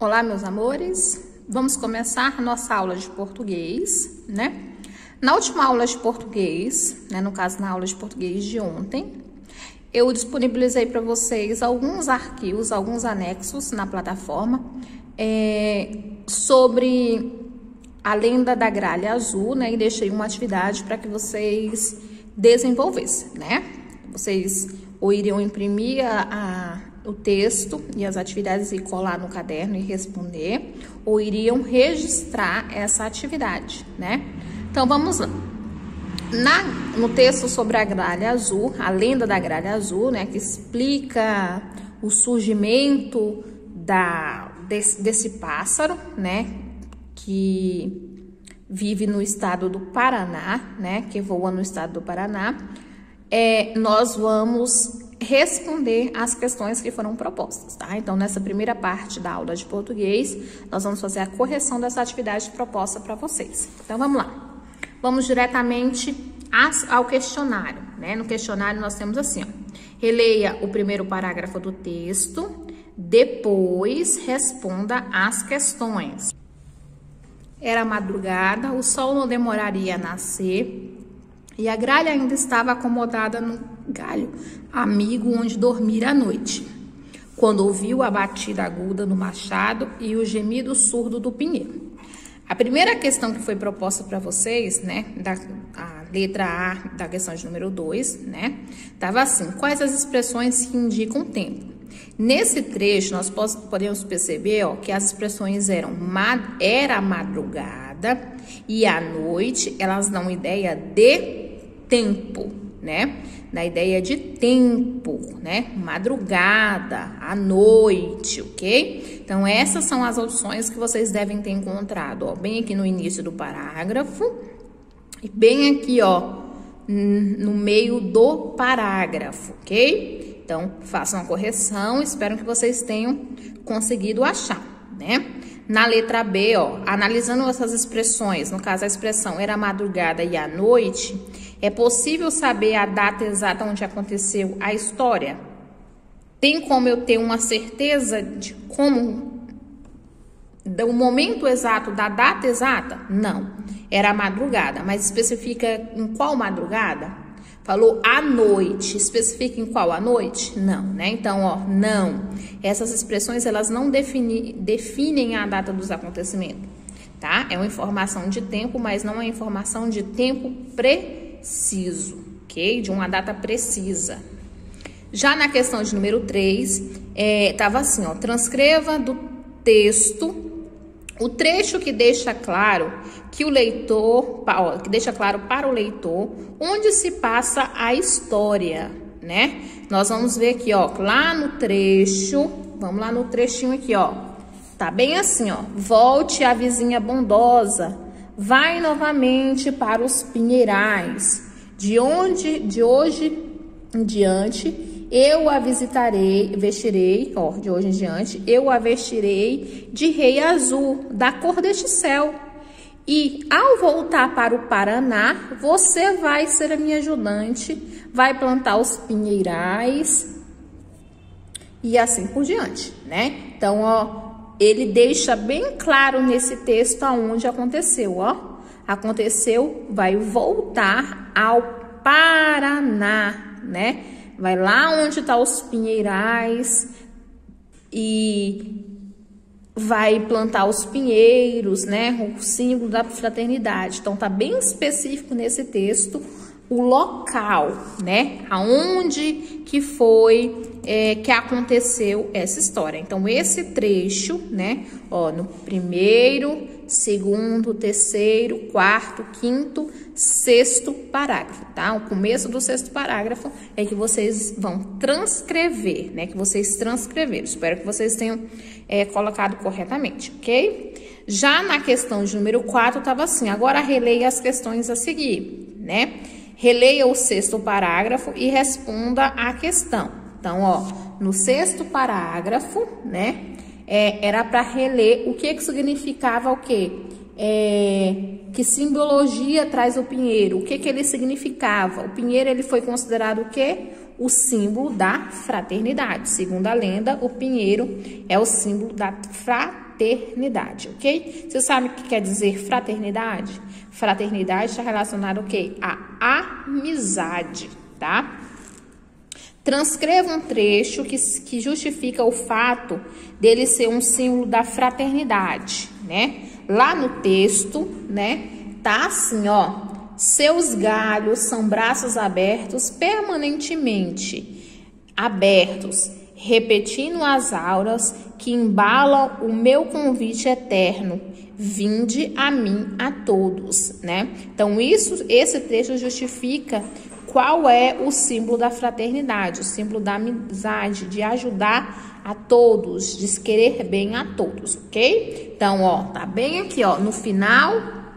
Olá, meus amores. Vamos começar a nossa aula de português, né? Na última aula de português, né, no caso na aula de português de ontem, eu disponibilizei para vocês alguns arquivos, alguns anexos na plataforma sobre a lenda da gralha azul, né? E deixei uma atividade para que vocês desenvolvessem, né? Vocês ou iriam imprimir o texto e as atividades e colar no caderno e responder, ou iriam registrar essa atividade, né? Então, vamos lá. No texto sobre a gralha azul, a lenda da gralha azul, né, que explica o surgimento desse pássaro, né, que vive no estado do Paraná, né, que voa no estado do Paraná, nós vamos responder as questões que foram propostas, tá? Então, nessa primeira parte da aula de português, nós vamos fazer a correção dessa atividade proposta para vocês. Então, vamos lá. Vamos diretamente ao questionário, né? No questionário, nós temos assim, ó. Releia o primeiro parágrafo do texto, depois responda as questões. Era madrugada, o sol não demoraria a nascer, e a gralha ainda estava acomodada no galho amigo onde dormira à noite, quando ouviu a batida aguda no machado e o gemido surdo do pinheiro. A primeira questão que foi proposta para vocês, né, a letra A da questão de número 2, né, estava assim: quais as expressões que indicam o tempo? Nesse trecho, nós podemos perceber, ó, que as expressões eram era madrugada e à noite, elas dão ideia de tempo, né? Na ideia de tempo, né? Madrugada, à noite, ok? Então, essas são as opções que vocês devem ter encontrado, ó, bem aqui no início do parágrafo e bem aqui, ó, no meio do parágrafo, ok? Então, façam a correção, espero que vocês tenham conseguido achar, né? Na letra B, ó, analisando essas expressões, no caso a expressão era madrugada e à noite, é possível saber a data exata onde aconteceu a história? Tem como eu ter uma certeza de do momento exato, da data exata? Não, era madrugada, mas especifica em qual madrugada? Falou à noite, especifica em qual à noite? Não, né? Então, ó, não. Essas expressões, elas não definem a data dos acontecimentos, tá? É uma informação de tempo, mas não é informação de tempo preciso, ok? De uma data precisa. Já na questão de número 3, tava assim, ó, transcreva do texto o trecho que deixa claro que o leitor, que deixa claro para o leitor onde se passa a história, né? Nós vamos ver aqui, ó, lá no trecho, vamos lá no trechinho aqui, ó. Tá bem assim, ó. Volte à vizinha bondosa, vai novamente para os pinheirais, de hoje em diante eu a vestirei, ó, de hoje em diante, eu a vestirei de rei azul, da cor deste céu. E ao voltar para o Paraná, você vai ser a minha ajudante, vai plantar os pinheirais e assim por diante, né? Então, ó, ele deixa bem claro nesse texto aonde aconteceu, ó. Aconteceu, vai voltar ao Paraná, né? Vai lá onde tá os pinheirais e vai plantar os pinheiros, né? O símbolo da fraternidade. Então, tá bem específico nesse texto o local, né? Aonde que foi que aconteceu essa história. Então, esse trecho, né? Ó, no primeiro, segundo, terceiro, quarto, quinto, sexto parágrafo, tá? O começo do sexto parágrafo é que vocês vão transcrever, né? Que vocês transcreveram. Espero que vocês tenham colocado corretamente, ok? Já na questão de número 4, estava assim, agora releia as questões a seguir, né? Releia o sexto parágrafo e responda a questão. Então, ó, no sexto parágrafo, né? Era para reler o que significava o quê? Que simbologia traz o pinheiro? O que ele significava? O pinheiro, ele foi considerado o quê? O símbolo da fraternidade. Segundo a lenda, o pinheiro é o símbolo da fraternidade. fraternidade, ok? Você sabe o que quer dizer fraternidade? Fraternidade está relacionado ao quê? A amizade, tá? Transcreva um trecho que justifica o fato dele ser um símbolo da fraternidade, né? Lá no texto, né, tá assim, ó. Seus galhos são braços abertos, permanentemente abertos, repetindo as auras que embalam o meu convite eterno. Vinde a mim a todos, né? Então, esse trecho justifica qual é o símbolo da fraternidade, o símbolo da amizade, de ajudar a todos, de querer bem a todos, ok? Então, ó, tá bem aqui, ó, no final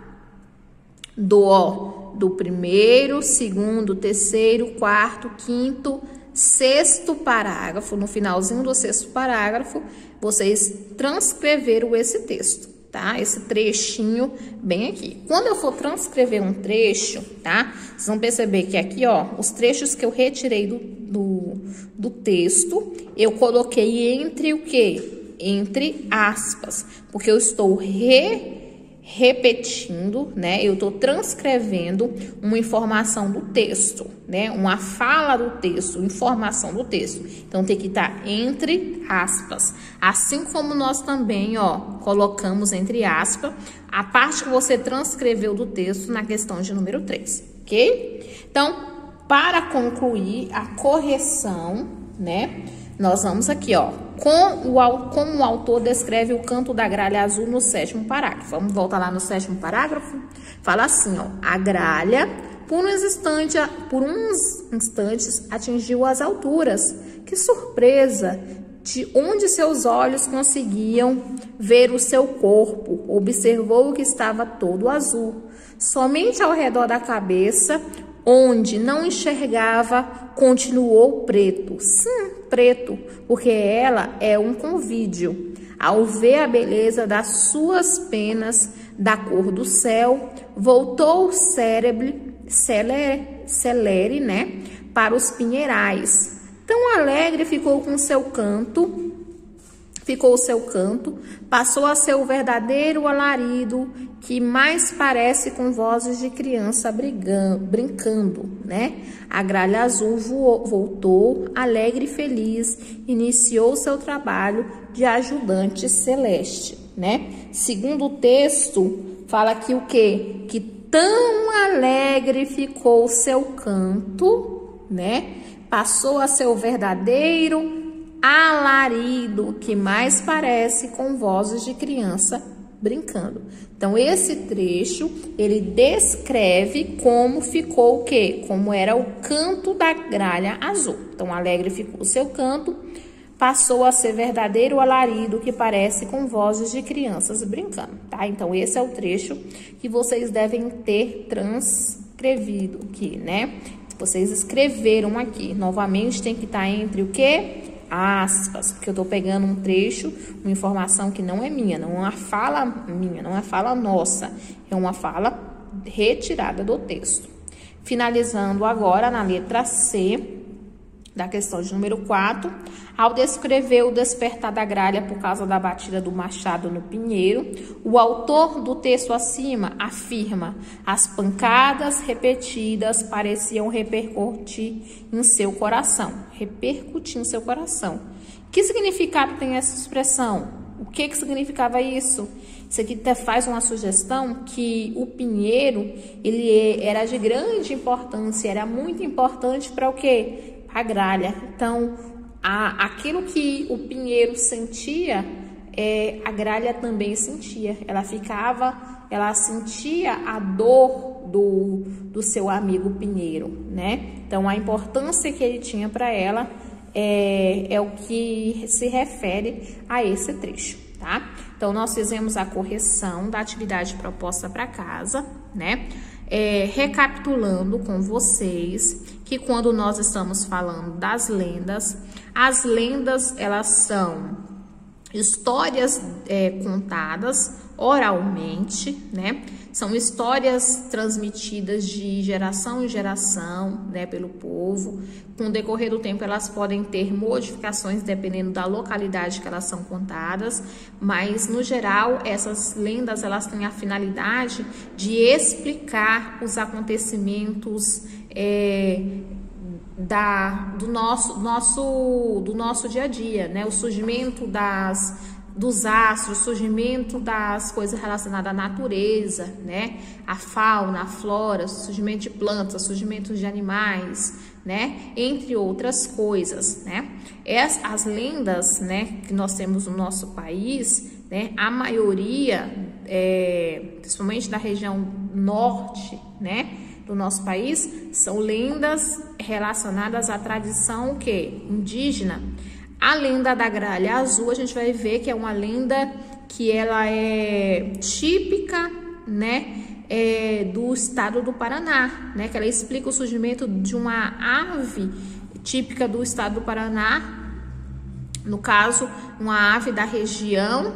do primeiro, segundo, terceiro, quarto, quinto, sexto parágrafo, no finalzinho do sexto parágrafo, vocês transcreveram esse texto, tá? Esse trechinho bem aqui. Quando eu for transcrever um trecho, tá? Vocês vão perceber que aqui, ó, os trechos que eu retirei do texto, eu coloquei entre o quê? Entre aspas, porque eu estou repetindo, né? Eu estou transcrevendo uma informação do texto, né? Uma fala do texto, informação do texto. Então, tem que estar entre aspas. Assim como nós também, ó, colocamos entre aspas a parte que você transcreveu do texto na questão de número 3, ok? Então, para concluir a correção, né? Nós vamos aqui, ó, como o autor descreve o canto da gralha azul no 7º parágrafo. Vamos voltar lá no 7º parágrafo. Fala assim, ó, a gralha, por uns instantes, atingiu as alturas. Que surpresa! De onde seus olhos conseguiam ver o seu corpo, observou que estava todo azul. Somente ao redor da cabeça, onde não enxergava, continuou preto. Sim, preto, porque ela é um convívio. Ao ver a beleza das suas penas, da cor do céu, voltou o celere, né, para os pinheirais. Tão alegre ficou o seu canto, passou a ser o verdadeiro alarido que mais parece com vozes de criança brincando, né? A gralha azul voltou, alegre e feliz, iniciou seu trabalho de ajudante celeste, né? Segundo o texto, fala aqui o quê? Que tão alegre ficou o seu canto, né? Passou a ser o verdadeiro alarido que mais parece com vozes de criança brincando. Então, esse trecho, ele descreve como ficou o quê? Como era o canto da gralha azul. Então, alegre ficou o seu canto, passou a ser verdadeiro alarido que parece com vozes de crianças brincando, tá? Então, esse é o trecho que vocês devem ter transcrevido aqui, né? Vocês escreveram aqui. Novamente, tem que estar entre o quê? Aspas, porque eu tô pegando um trecho, uma informação que não é minha, não é uma fala minha, não é uma fala nossa, é uma fala retirada do texto. Finalizando agora na letra C, da questão de número 4, ao descrever o despertar da gralha por causa da batida do machado no pinheiro, o autor do texto acima afirma: as pancadas repetidas pareciam repercutir em seu coração. Repercutir em seu coração. Que significado tem essa expressão? O que significava isso? Isso aqui faz uma sugestão que o pinheiro, ele era de grande importância, era muito importante para o quê? A gralha. Então, aquilo que o pinheiro sentia, a gralha também sentia. Ela sentia a dor do seu amigo pinheiro, né? Então, a importância que ele tinha para ela é o que se refere a esse trecho, tá? Então, nós fizemos a correção da atividade proposta para casa, né? Recapitulando com vocês que quando nós estamos falando das lendas, as lendas, elas são histórias contadas oralmente, né? São histórias transmitidas de geração em geração, né, pelo povo. Com o decorrer do tempo, elas podem ter modificações dependendo da localidade que elas são contadas, mas, no geral, essas lendas elas têm a finalidade de explicar os acontecimentos do nosso dia a dia, né? O surgimento dos astros, o surgimento das coisas relacionadas à natureza, né? A fauna, a flora, o surgimento de plantas, o surgimento de animais, né? Entre outras coisas, né? As lendas, né, que nós temos no nosso país, né? A maioria, principalmente da região norte, né, do nosso país, são lendas relacionadas à tradição indígena. A lenda da gralha azul, a gente vai ver que é uma lenda que ela é típica, né, do estado do Paraná, né, que ela explica o surgimento de uma ave típica do estado do Paraná, no caso, uma ave da região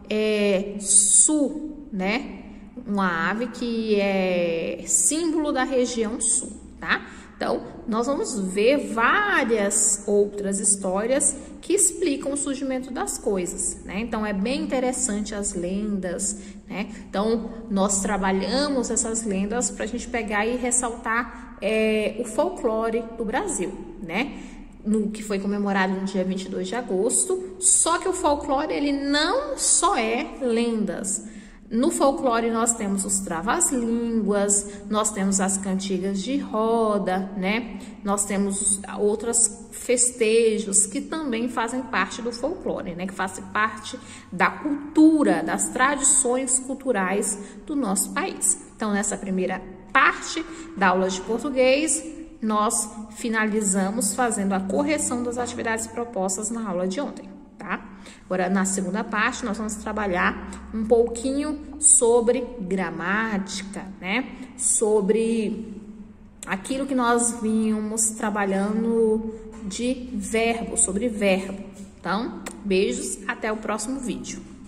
sul, né, uma ave que é símbolo da região sul, tá? Então, nós vamos ver várias outras histórias que explicam o surgimento das coisas, né? Então, é bem interessante as lendas, né? Então, nós trabalhamos essas lendas para a gente pegar e ressaltar o folclore do Brasil, né? Que foi comemorado no dia 22 de agosto, só que o folclore, ele não só é lendas. No folclore nós temos os travas-línguas, nós temos as cantigas de roda, né? Nós temos outros festejos que também fazem parte do folclore, né? Que fazem parte da cultura, das tradições culturais do nosso país. Então, nessa primeira parte da aula de português, nós finalizamos fazendo a correção das atividades propostas na aula de ontem, tá? Agora, na segunda parte, nós vamos trabalhar um pouquinho sobre gramática, né? Sobre aquilo que nós vínhamos trabalhando de verbo, sobre verbo. Então, beijos, até o próximo vídeo.